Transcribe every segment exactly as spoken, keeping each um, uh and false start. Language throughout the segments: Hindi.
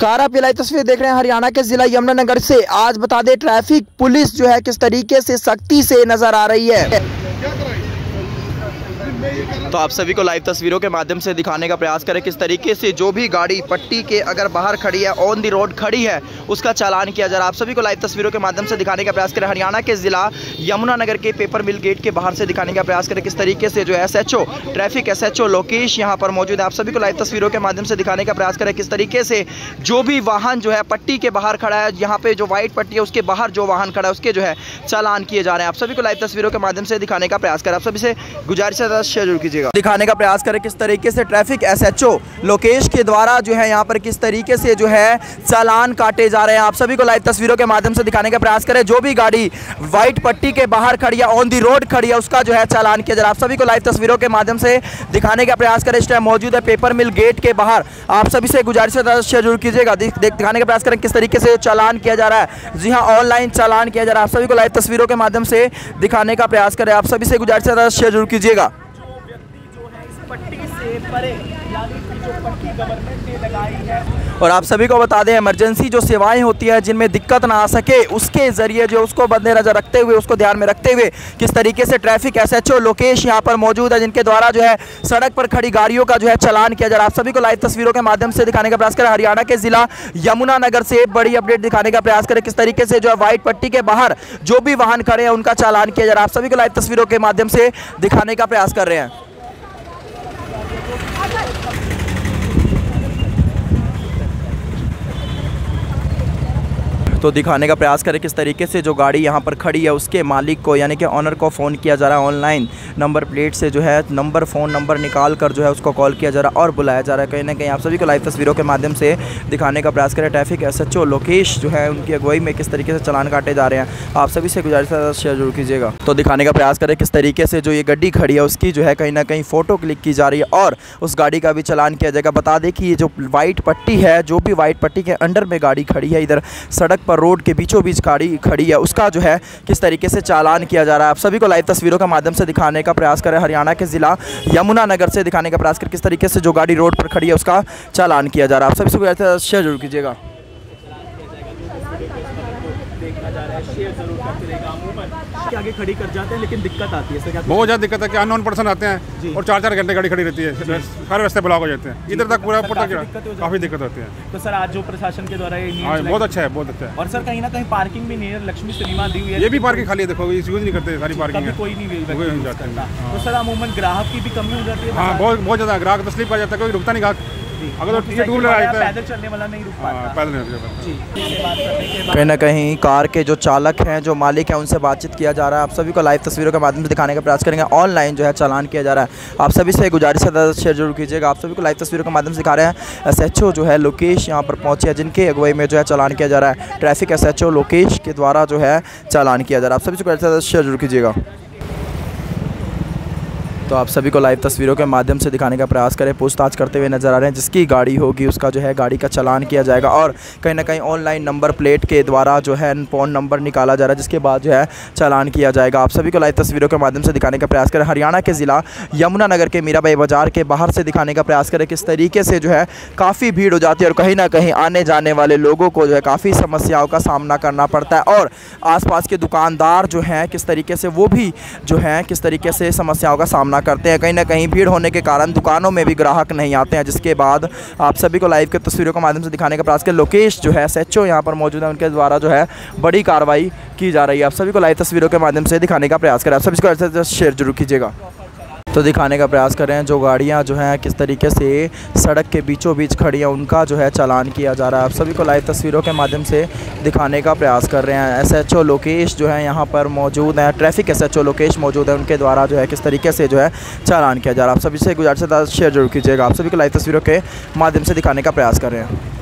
नमस्कार, आप ये लाइव तस्वीर देख रहे हैं हरियाणा के जिला यमुनानगर से। आज बता दें, ट्रैफिक पुलिस जो है किस तरीके से सख्ती से नजर आ रही है। तो आप सभी को लाइव तस्वीरों के माध्यम से दिखाने का प्रयास करें किस तरीके से जो भी गाड़ी पट्टी के अगर बाहर खड़ी है, ऑन दी रोड खड़ी है, उसका चालान किया जा रहा है। आप सभी को लाइव तस्वीरों के माध्यम से दिखाने का प्रयास करें हरियाणा के जिला यमुनानगर के पेपर मिल गेट के बाहर से दिखाने का प्रयास करें किस तरीके से जो S H O traffic S H O Lokesh यहाँ पर मौजूद है। आप सभी को लाइव तस्वीरों के माध्यम से दिखाने का प्रयास करें किस तरीके से जो भी वाहन जो है पट्टी के बाहर खड़ा है, यहाँ पे जो व्हाइट पट्टी है उसके बाहर जो वाहन खड़ा है उसके जो है चालान किए जा रहे हैं। आप सभी को लाइव तस्वीरों के माध्यम से दिखाने का प्रयास करें। आप सभी से गुजारिश है शेयर जरूर कीजिएगा। दिखाने का प्रयास करें किस तरीके से traffic S H O Lokesh के द्वारा जो है यहाँ पर किस तरीके से जो है चालान काटे जा रहे हैं। आप सभी को लाइव तस्वीरों के माध्यम से दिखाने का प्रयास करें जो भी गाड़ी व्हाइट पट्टी के बाहर खड़ी है, ऑन दी रोड खड़ी है, उसका जो है चालान किया जा रहा है। आप सभी को लाइव तस्वीरों के माध्यम से दिखाने का प्रयास करें। इस टाइम मौजूद है पेपर मिल गेट के बाहर। आप सभी से गुजारिश है शेयर जरूर कीजिएगा। दिखाने का प्रयास करें किस तरीके से चालान किया जा रहा है। जी हाँ, ऑनलाइन चालान किया जा रहा है। आप सभी को लाइव तस्वीरों के माध्यम से दिखाने का प्रयास करें। आप सभी से गुजारिश है शेयर जरूर कीजिएगा। और आप सभी को बता दें, इमरजेंसी जो सेवाएं होती है जिनमें दिक्कत ना आ सके, उसके जरिए जो उसको मद्देनजर रखते हुए, उसको ध्यान में रखते हुए किस तरीके से traffic S H O Lokesh यहाँ पर मौजूद है, जिनके द्वारा जो है सड़क पर खड़ी गाड़ियों का जो है चालान किया जा रहा है। आप सभी को लाइव तस्वीरों के माध्यम से दिखाने का प्रयास करें हरियाणा के जिला यमुनानगर से बड़ी अपडेट दिखाने का प्रयास करें किस तरीके से जो है व्हाइट पट्टी के बाहर जो भी वाहन खड़े हैं उनका चालान किया जा रहा है। आप सभी को लाइव तस्वीरों के माध्यम से दिखाने का प्रयास कर रहे हैं। तो दिखाने का प्रयास करें किस तरीके से जो गाड़ी यहाँ पर खड़ी है उसके मालिक को यानी कि ऑनर को फ़ोन किया जा रहा है। ऑनलाइन नंबर प्लेट से जो है नंबर फ़ोन नंबर निकाल कर जो है उसको कॉल किया जा रहा है और बुलाया जा रहा है। कहीं ना कहीं आप सभी को लाइव तस्वीरों के माध्यम से दिखाने का प्रयास करें traffic S H O Lokesh जो है उनकी अगुवाई में किस तरीके से चालान काटे जा रहे हैं। आप सभी से गुजारिश है शेयर जरूर कीजिएगा। तो दिखाने का प्रयास करें किस तरीके से जो ये गाड़ी खड़ी है उसकी जो है कहीं ना कहीं फ़ोटो क्लिक की जा रही है और उस गाड़ी का भी चालान किया जाएगा। बता दें कि ये जो वाइट पट्टी है, जो भी वाइट पट्टी के अंडर में गाड़ी खड़ी है, इधर सड़क पर रोड के बीचों गाड़ी खड़ी है, उसका जो है किस तरीके से चालान किया जा रहा है। आप सभी को लाइव तस्वीरों के माध्यम से दिखाने का प्रयास करें हरियाणा के जिला यमुनानगर से दिखाने का प्रयास करें किस तरीके से जो गाड़ी रोड पर खड़ी है उसका चालान किया जा रहा है। आप सभी को शेयर जरूर कीजिएगा। आगे खड़ी कर जाते हैं लेकिन दिक्कत आती है, बहुत ज़्यादा दिक्कत है कि अननोन पर्सन आते हैं और चार चार घंटे गाड़ी खड़ी रहती है, हर रास्ते ब्लॉक हो जाते हैं, इधर तक पूरा काफ़ी दिक्कत होती है। तो सर आज जो प्रशासन के द्वारा ये हाँ बहुत अच्छा है, बहुत अच्छा है। और सर कहीं ना कहीं पार्किंग भी नहीं है, लक्ष्मी सिनेमा दी हुई है, ये भी पार्किंग खाली है, देखो यूज नहीं करते, सारी पार्किंग है, कोई नहीं जाता। तो सर अमूमन ग्राहक की भी कमी हो जाती है। हाँ बहुत बहुत ज़्यादा ग्राहक तस्लीफ कर जाता है, कोई रुकता नहीं ग्राहक। अगर तो टू व्हीलर आता है पैदल चलने वाला नहीं रुक पाता, पैदल नहीं। कहीं ना कहीं कार के जो चालक हैं, जो मालिक हैं, उनसे बातचीत किया जा रहा है। आप सभी को लाइव तस्वीरों के माध्यम से दिखाने का प्रयास करेंगे। ऑनलाइन जो है चालान किया जा रहा है। आप सभी से गुजारिश है शेयर जरूर कीजिएगा। आप सभी को लाइव तस्वीरों के माध्यम से दिखा रहे हैं एस एच ओ जो है लोकेश यहाँ पर पहुँचे हैं, जिनके अगुवाई में जो है चालान किया जा रहा है। Traffic S H O Lokesh के द्वारा जो है चालान किया जा रहा है। आप सभी से शेयर जरूर कीजिएगा। तो आप सभी को लाइव तस्वीरों के माध्यम से दिखाने का प्रयास करें, पूछताछ करते हुए नजर आ रहे हैं। जिसकी गाड़ी होगी उसका जो है गाड़ी का चालान किया जाएगा और कहीं ना कहीं ऑनलाइन नंबर प्लेट के द्वारा जो है फ़ोन नंबर निकाला जा रहा है, जिसके बाद जो है चालान किया जाएगा। आप सभी को लाइव तस्वीरों के माध्यम से दिखाने का प्रयास करें हरियाणा के ज़िला यमुनानगर के मीराबाई बाज़ार के बाहर से दिखाने का प्रयास करें किस तरीके से जो है काफ़ी भीड़ हो जाती है और कहीं ना कहीं आने जाने वाले लोगों को जो है काफ़ी समस्याओं का सामना करना पड़ता है और आसपास के दुकानदार जो हैं किस तरीके से वो भी जो हैं किस तरीके से समस्याओं का सामना करते हैं। कहीं ना कहीं भीड़ होने के कारण दुकानों में भी ग्राहक नहीं आते हैं, जिसके बाद आप सभी को लाइव के तस्वीरों के माध्यम से दिखाने का प्रयास करें। लोकेश जो है एस एच ओ यहाँ पर मौजूद है, उनके द्वारा जो है बड़ी कार्रवाई की जा रही है। आप सभी को लाइव तस्वीरों के माध्यम से दिखाने का प्रयास करें। आप सभी को शेयर जरूर कीजिएगा। तो दिखाने का प्रयास कर रहे हैं जो गाड़ियां जो हैं किस तरीके से सड़क के बीचों बीच खड़ी हैं उनका जो है चालान किया जा रहा है। आप सभी को लाइव तस्वीरों के माध्यम से दिखाने का प्रयास कर रहे हैं। एस एच ओ लोकेश जो है यहाँ पर मौजूद हैं, traffic S H O Lokesh मौजूद है, उनके द्वारा जो है किस तरीके से जो है चालान किया जा रहा है। आप सभी से गुजारिश है शेयर जरूर कीजिएगा। आप सभी को लाइव तस्वीरों के माध्यम से दिखाने का प्रयास कर रहे हैं।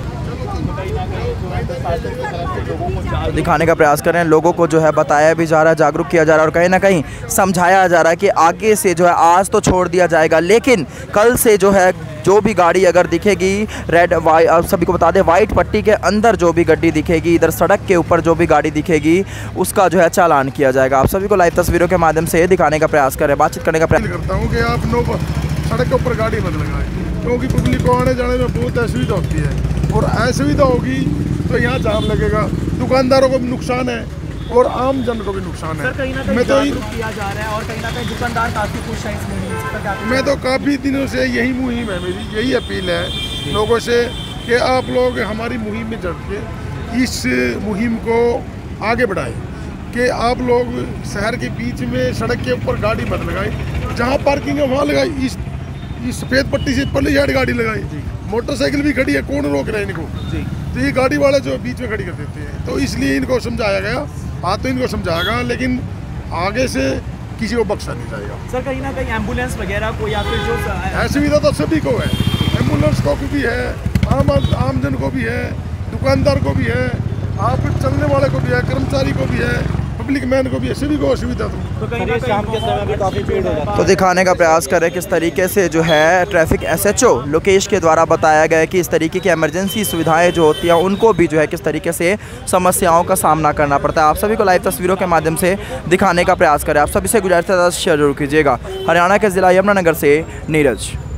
तो दिखाने का प्रयास कर रहे हैं, लोगों को जो है बताया भी जा रहा है, जागरूक किया जा रहा है और कहीं ना कहीं समझाया जा रहा है कि आगे से जो है आज तो छोड़ दिया जाएगा, लेकिन कल से जो है जो भी गाड़ी अगर दिखेगी रेड वाइट, आप सभी को बता दें वाइट पट्टी के अंदर जो भी गाड़ी दिखेगी, इधर सड़क के ऊपर जो भी गाड़ी दिखेगी उसका जो है चालान किया जाएगा। आप सभी को लाइव तस्वीरों के माध्यम से दिखाने का प्रयास करें, बातचीत करने का प्रयास करता हूँ कि आप लोग सड़क के ऊपर गाड़ी मत लगाएं, क्योंकि पब्लिक को आने जाने में बहुत असुविधा होती है। और असुविधा होगी तो यहाँ जाम लगेगा, दुकानदारों को भी नुकसान है और आम जन को भी नुकसान है। सर कहीं ना कहीं मैं तो जागरूक किया जा रहा है और कहीं ना कहीं दुकानदार काफ़ी खुश हैं इस मुहिम से। मैं तो काफ़ी दिनों से यही मुहिम है मेरी, यही अपील है लोगों से कि आप लोग हमारी मुहिम में जुड़ के इस मुहिम को आगे बढ़ाएं कि आप लोग शहर के बीच में सड़क के ऊपर गाड़ी मत लगाएं, जहाँ पार्किंग है वहाँ लगाएं, इस इस सफ़ेद पट्टी से पल्ली साइड गाड़ी लगाएं। मोटरसाइकिल भी खड़ी है, कौन रोक रहा है इनको? तो ये गाड़ी वाले जो बीच में खड़ी कर देते हैं, तो इसलिए इनको समझाया गया। आज तो इनको समझाएगा लेकिन आगे से किसी को बख्शा नहीं जाएगा। सर कहीं ना कहीं एम्बुलेंस वगैरह को या फिर जो सुविधा तो सभी को है, एम्बुलेंस को भी है, आम आम जन को भी है, दुकानदार को भी है, आप चलने वाले को भी है, कर्मचारी को भी है, पब्लिक मैन को भी है, सभी को असुविधा। तो शाम के समय में काफ़ी भीड़ हो जाती है। तो दिखाने का प्रयास करें किस तरीके से जो है ट्रैफिक एसएचओ लोकेश के द्वारा बताया गया है कि इस तरीके की इमरजेंसी सुविधाएं जो होती हैं उनको भी जो है किस तरीके से समस्याओं का सामना करना पड़ता है। आप सभी को लाइव तस्वीरों के माध्यम से दिखाने का प्रयास करें। आप सभी से गुजारिश है शेयर जरूर कीजिएगा। हरियाणा के ज़िला यमुनानगर से नीरज।